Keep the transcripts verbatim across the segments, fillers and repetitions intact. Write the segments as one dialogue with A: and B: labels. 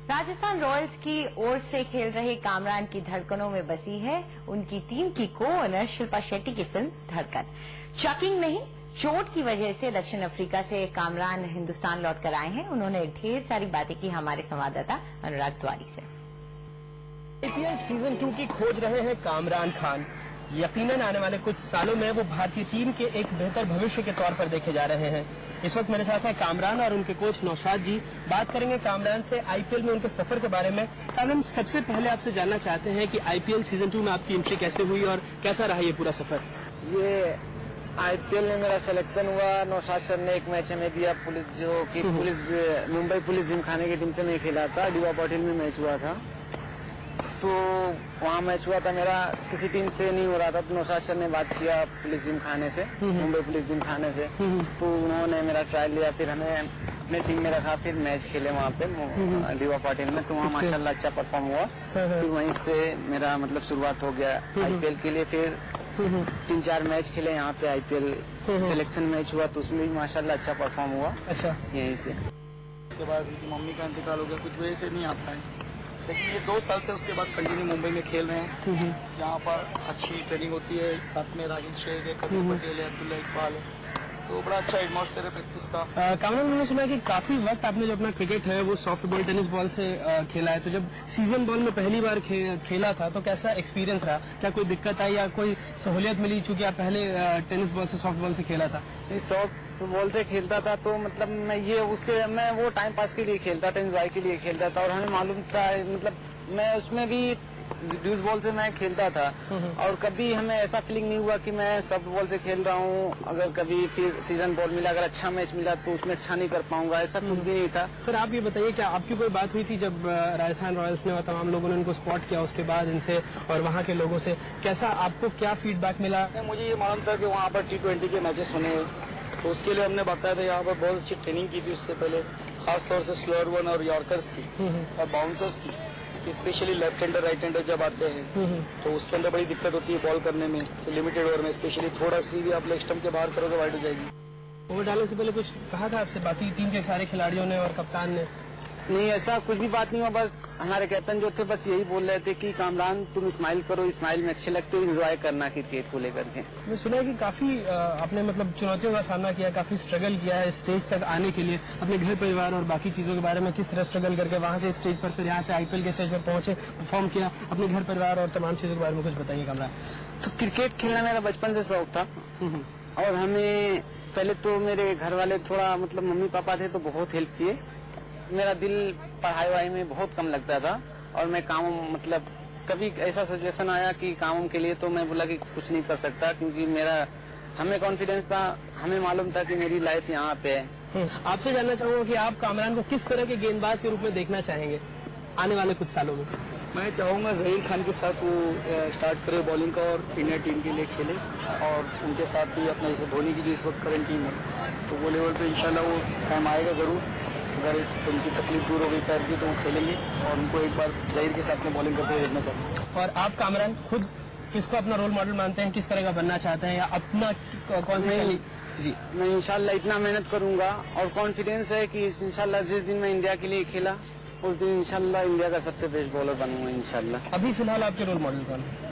A: Rajasthan Royals की ओर से खेल रहे कामरान की धड़कनों में बसी है उनकी टीम की को ओनर शिल्पा शेट्टी की फिल्म धड़कन। चकिंग नहीं, चोट की वजह से दक्षिण अफ्रीका से कामरान हिंदुस्तान लौटकर आए हैं। उन्होंने ढेर सारी बातें की हमारे संवाददाता अनुराग द्वारी से।
B: आईपीएल सीजन टू की खोज रहे हैं कामरान खान। यकीनन आने वाले कुछ सालों में वो भारतीय टीम के एक बेहतर भविष्य के तौर पर देखे जा रहे हैं। इस वक्त मेरे साथ है कामरान और उनके कोच नौशाद जी। बात करेंगे कामरान से आईपीएल में उनके सफर के बारे में। कामरान, सबसे पहले आपसे जानना चाहते हैं कि आईपीएल सीजन टू में आपकी एंट्री कैसे हुई और कैसा रहा ये पूरा सफर?
C: ये आईपीएल में मेरा सिलेक्शन हुआ। नौशाद सर ने एक मैच हमें दिया, पुलिस जो कि पुलिस मुंबई पुलिस जिमखाने की टीम से मैं खेला था। डीवा पाटिल में मैच हुआ था, तो वहाँ मैच हुआ था मेरा, किसी टीम से नहीं हो रहा था। तो नौशाद सर ने बात किया पुलिस जिमखाने से, मुंबई पुलिस जिमखाने से, तो उन्होंने मेरा ट्रायल लिया। फिर हमें अपने टीम में रखा, फिर मैच खेले वहाँ पे डीवा पाटिल में, तो वहाँ माशाल्लाह अच्छा परफॉर्म हुआ। फिर वहीं से मेरा मतलब शुरुआत हो गया आईपीएल के लिए। फिर तीन चार मैच खेले यहाँ पे, आईपीएल सिलेक्शन मैच हुआ तो उसमें भी माशाल्लाह अच्छा परफॉर्म हुआ। अच्छा, यहीं से
D: उसके बाद उनकी मम्मी का इंतकाल हो गया, कुछ वजह से नहीं आ पाए, लेकिन ये दो साल से उसके बाद कंटिन्यू मुंबई में खेल रहे हैं। यहाँ पर अच्छी ट्रेनिंग होती है, साथ में रागिल शेख है, कपिल पटेल है, अब्दुल्ला इकबाल है, तो बड़ा अच्छा एटमॉस्फेयर है प्रैक्टिस का।
B: कामरान, मैंने सुना है कि काफी वक्त आपने जो अपना क्रिकेट है वो सॉफ्ट बॉल टेनिस बॉल से आ, खेला है, तो जब सीजन बॉल में पहली बार खे, खेला था तो कैसा एक्सपीरियंस रहा? क्या कोई दिक्कत आई या कोई सहूलियत मिली, चूंकि आप पहले टेनिस बॉल से सॉफ्ट बॉल से खेला था?
C: सॉफ्ट बॉल से खेलता था तो मतलब मैं ये उसके मैं वो टाइम पास के लिए खेलता था, एंजॉय के लिए खेलता था। और हमें मालूम था, मतलब मैं उसमें भी ड्यूस बॉल से मैं खेलता था और कभी हमें ऐसा फीलिंग नहीं हुआ कि मैं सॉफ्ट बॉल से खेल रहा हूँ। अगर कभी फिर सीजन बॉल मिला, अगर अच्छा मैच मिला तो उसमें अच्छा नहीं कर पाऊंगा, ऐसा कुछ भी नहीं था।
B: सर, आप ये बताइए, क्या आपकी कोई बात हुई थी जब राजस्थान रॉयल्स ने और तमाम लोगों ने उनको स्पॉट किया उसके बाद इनसे और वहाँ के लोगों से, कैसा आपको क्या फीडबैक मिला?
D: मुझे ये मालूम था कि वहाँ पर टी ट्वेंटी के मैचेस होने, तो उसके लिए हमने बाकायदा यहाँ पर बहुत अच्छी ट्रेनिंग की थी उससे पहले, खासतौर से स्लोअर वन और यॉर्कर्स की और बाउंसर्स की, specially left hander right hander जब आते हैं तो उसके अंदर बड़ी दिक्कत होती है बॉल करने में, तो लिमिटेड ओवर में स्पेशली थोड़ा सी भी आप लेग स्टंप के बाहर करो तो वाइड हो जाएगी।
B: ओवर डालने से पहले कुछ कहा था आपसे बाकी टीम के सारे खिलाड़ियों ने और कप्तान ने?
C: नहीं, ऐसा कुछ भी बात नहीं हुआ। बस हमारे कैप्टन जो थे बस यही बोल रहे थे कि कामरान तुम स्माइल करो, स्माइल में अच्छे लगते हो, एंजॉय करना क्रिकेट को लेकर के।
B: मैं सुना है कि काफी आपने मतलब चुनौतियों का सामना किया, काफी स्ट्रगल किया है स्टेज तक आने के लिए, अपने घर परिवार और बाकी चीजों के बारे में किस तरह स्ट्रगल करके वहाँ से स्टेज पर, फिर यहाँ से आईपीएल के स्टेज पर पहुंचे, परफॉर्म किया, अपने घर परिवार और तमाम चीजों के बारे में कुछ बताइए कामरान।
C: तो क्रिकेट खेलना मेरा बचपन से शौक था और हमें पहले तो मेरे घर वाले थोड़ा मतलब मम्मी पापा थे तो बहुत हेल्प किए। मेरा दिल पढ़ाई वढ़ाई में बहुत कम लगता था और मैं काम मतलब कभी ऐसा सिचुएशन आया कि काम के लिए, तो मैं बोला कि कुछ नहीं कर सकता, क्योंकि मेरा हमें कॉन्फिडेंस था, हमें मालूम था कि मेरी लाइफ यहाँ पे है।
B: आपसे जानना चाहूंगा कि आप कामरान को किस तरह के गेंदबाज के रूप में देखना चाहेंगे आने वाले कुछ सालों में?
D: मैं चाहूंगा जहीर खान के साथ वो स्टार्ट करे बॉलिंग का और इंडिया टीम के लिए खेले, और उनके साथ भी अपना जैसे धोनी की जो इस वक्त करंट टीम है तो वो लेवल पे इंशाल्लाह वो टाइम आएगा जरूर। अगर उनकी तकलीफ दूर हो गई पैर की तो वो खेलेंगे और उनको एक बार जहीर के साथ में बॉलिंग करते हुए देखना चाहते हैं।
B: और आप कामरान खुद किसको अपना रोल मॉडल मानते हैं, किस तरह का बनना चाहते हैं, या अपना कौन सी?
C: जी, मैं इंशाल्लाह इतना मेहनत करूंगा और कॉन्फिडेंस है कि इंशाल्लाह जिस दिन मैं इंडिया के लिए खेला उस दिन इंशाल्लाह इंडिया का सबसे बेस्ट बॉलर बनूंगा इंशाल्लाह।
B: अभी फिलहाल आपके रोल मॉडल कौन है?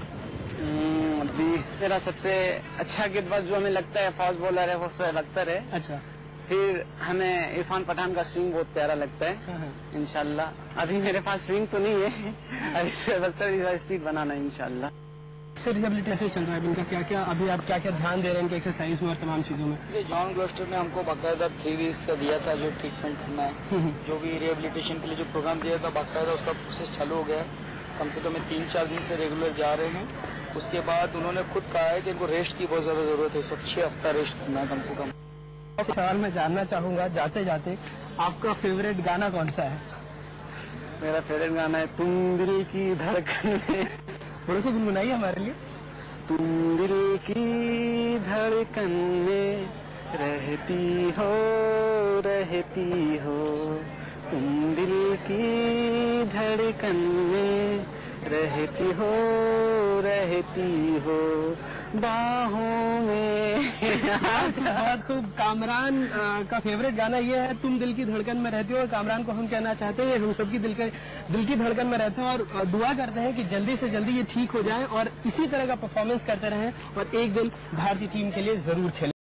C: अभी मेरा सबसे अच्छा गेंदबाज जो हमें लगता है फास्ट बॉलर है वो शोएब अख्तर है। अच्छा, फिर हमें इरफान पठान का स्विंग बहुत प्यारा लगता है इंशाल्लाह। अभी मेरे पास स्विंग तो नहीं है, अभी शोएब अख्तर जैसा स्पीड बनाना है इंशाल्लाह।
B: सर, रिहेबिलिटेशन चल रहा है इनका, क्या क्या अभी आप क्या क्या ध्यान दे रहे हैं इनके एक्सरसाइज में और तमाम चीजों में?
D: जॉन ग्लोस्टर ने हमको बाकायदा थ्री वीक्स का दिया था जो ट्रीटमेंट करना है, जो भी रिहेबिलिटेशन के लिए जो प्रोग्राम दिया था बाकायदा उसका प्रोसेस चालू हो गया है। कम से कम तीन चार दिन से रेगुलर जा रहे हैं। उसके बाद उन्होंने खुद कहा है कि इनको रेस्ट की बहुत ज्यादा जरूरत है, इस वक्त छह हफ्ता रेस्ट करना है कम से कम।
B: सवाल मैं जानना चाहूंगा जाते जाते, आपका फेवरेट गाना कौन सा है?
C: मेरा फेवरेट गाना है तुम दिल की धड़कन में।
B: थोड़ा सा गुनगुनाइए हमारे लिए।
C: तुम दिल की धड़कन में रहती हो रहती हो, तुम दिल की धड़कन में रहती हो रहती हो, बाहों में।
B: बहुत खूब। कामरान आ, का फेवरेट गाना ये है, तुम दिल की धड़कन में रहते हो। और कामरान को हम कहना चाहते हैं हम सबकी दिल के दिल की धड़कन में रहते हैं और दुआ करते हैं कि जल्दी से जल्दी ये ठीक हो जाए और इसी तरह का परफॉर्मेंस करते रहें और एक दिन भारतीय टीम के लिए जरूर खेलें।